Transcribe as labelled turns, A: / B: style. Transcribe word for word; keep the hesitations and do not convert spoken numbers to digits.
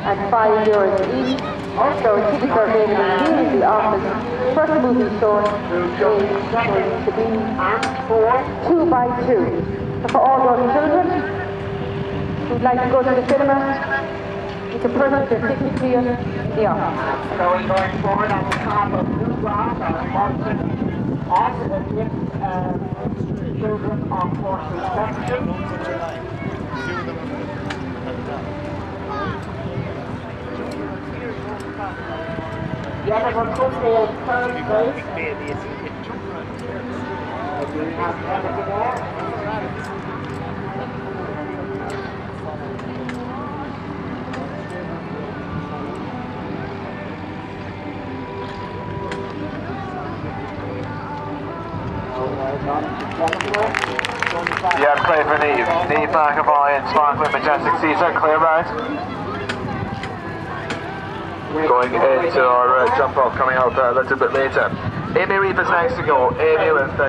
A: and five euros each. Also, tickets are available here in the office. First movie shown is going to be two by two. So for all those children who'd like to go to the cinema, you can purchase your tickets here in the office.
B: So we're going forward on the top of Blue Grass on Martin and the uh, children on horses section. Yeah, they're going to come here third place. Do we have anything there?
C: Yeah, clear for Niamh. Niamh McAvoy and Sparkling Majestic Caeser, clear right. Going into our uh, jump off, coming out uh, a little bit later. Amy Reefer's next to go. Amy with uh,